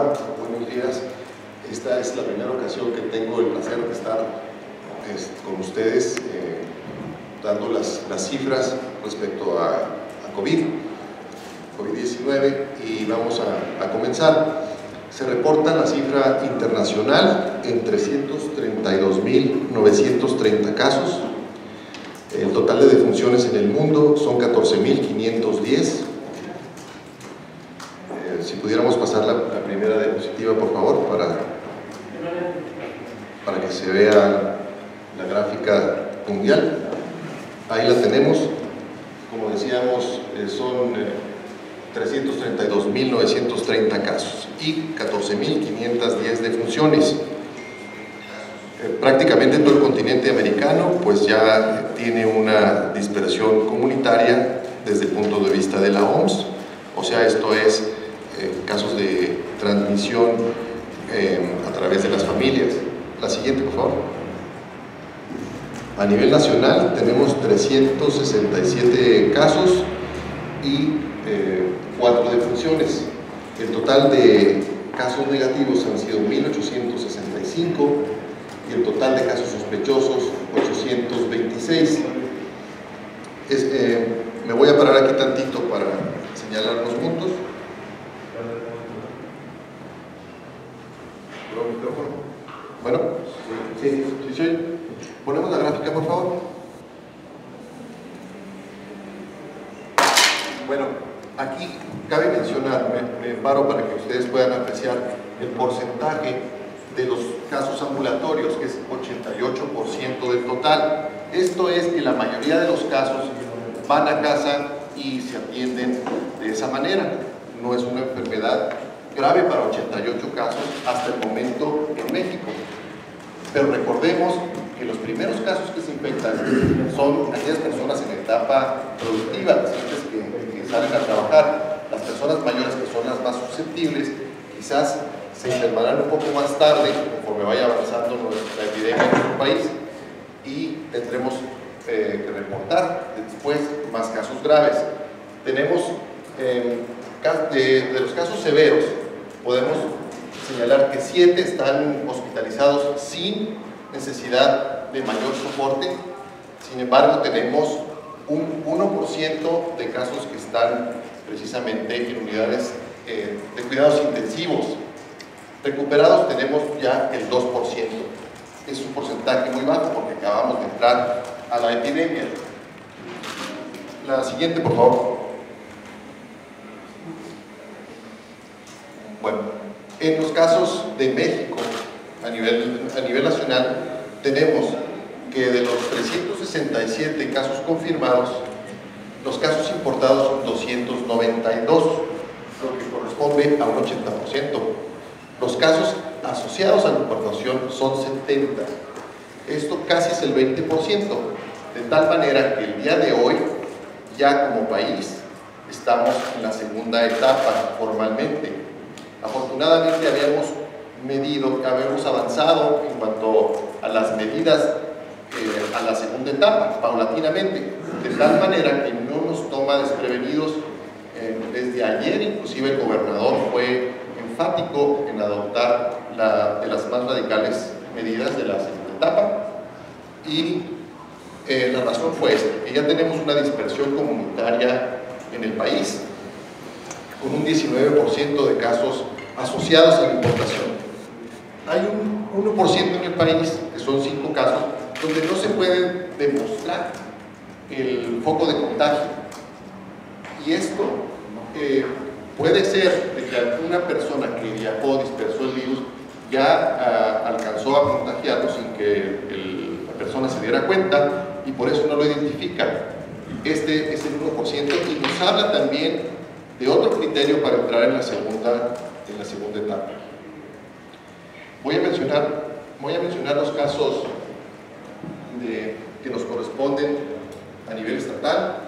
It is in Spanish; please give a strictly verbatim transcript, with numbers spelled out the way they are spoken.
Hola, buenos días. Esta es la primera ocasión que tengo el placer de estar es, con ustedes eh, dando las, las cifras respecto a, a COVID diecinueve, y vamos a, a comenzar. Se reporta la cifra internacional en trescientos treinta y dos mil novecientos treinta casos. El total de defunciones en el mundo son catorce mil quinientos diez. Eh, si pudiéramos pasar la, la primera diapositiva, por favor, para, para que se vea la gráfica mundial. Ahí la tenemos. Como decíamos, eh, son eh, trescientos treinta y dos mil novecientos treinta casos y catorce mil quinientos diez defunciones. Eh, prácticamente todo el continente americano pues ya tiene una dispersión comunitaria desde el punto de vista de la O M S, o sea, esto es eh, casos de transmisión eh, a través de las familias. La siguiente, por favor. A nivel nacional tenemos trescientos sesenta y siete casos y eh, cuatro defunciones. El total de casos negativos han sido mil ochocientos sesenta y cinco y el total de casos sospechosos ochocientos veintiséis. Es, eh, me voy a parar aquí tantito para señalar los puntos. Bueno, sí, sí, sí. Ponemos la gráfica, por favor. Bueno, aquí cabe mencionar, me, me paro para que ustedes puedan apreciar el porcentaje de los casos ambulatorios, que es ochenta y ocho por ciento del total. Esto es que la mayoría de los casos van a casa y se atienden de esa manera. No es una enfermedad grave para ochenta y ocho casos hasta el momento en México. Pero recordemos que los primeros casos que se infectan son aquellas personas en etapa productiva, las que, que salen a trabajar. Las personas mayores, que son las más susceptibles, quizás se enfermarán un poco más tarde conforme vaya avanzando la epidemia en nuestro país, y tendremos eh, que reportar después más casos graves. Tenemos eh, de, de los casos severos, podemos señalar que siete están hospitalizados sin necesidad de mayor soporte. Sin embargo, tenemos un uno por ciento de casos que están precisamente en unidades eh, de cuidados intensivos. Recuperados tenemos ya el dos por ciento. Es un porcentaje muy bajo porque acabamos de entrar a la epidemia. La siguiente, por favor. Bueno, en los casos de México, a nivel, a nivel nacional, tenemos que de los trescientos sesenta y siete casos confirmados, los casos importados son doscientos noventa y dos, lo que corresponde a un ochenta por ciento. Los casos asociados a la importación son setenta. Esto casi es el veinte por ciento, de tal manera que el día de hoy, ya como país, estamos en la segunda etapa formalmente. Afortunadamente habíamos medido, habíamos avanzado en cuanto a las medidas eh, a la segunda etapa, paulatinamente, de tal manera que no nos toma desprevenidos. Eh, desde ayer inclusive el gobernador fue enfático en adoptar la, de las más radicales medidas de la segunda etapa, y eh, la razón fue esta, que ya tenemos una dispersión comunitaria en el país, con un diecinueve por ciento de casos asociados a la importación. Hay un uno por ciento en el país, que son cinco casos, donde no se puede demostrar el foco de contagio. Y esto eh, puede ser de que alguna persona que viajó, dispersó el virus, ya uh, alcanzó a contagiarlo sin que el, la persona se diera cuenta, y por eso no lo identifican. Este es el uno por ciento, y nos habla también de otro criterio para entrar en la segunda, en la segunda etapa. Voy a mencionar, voy a mencionar los casos de, que nos corresponden a nivel estatal.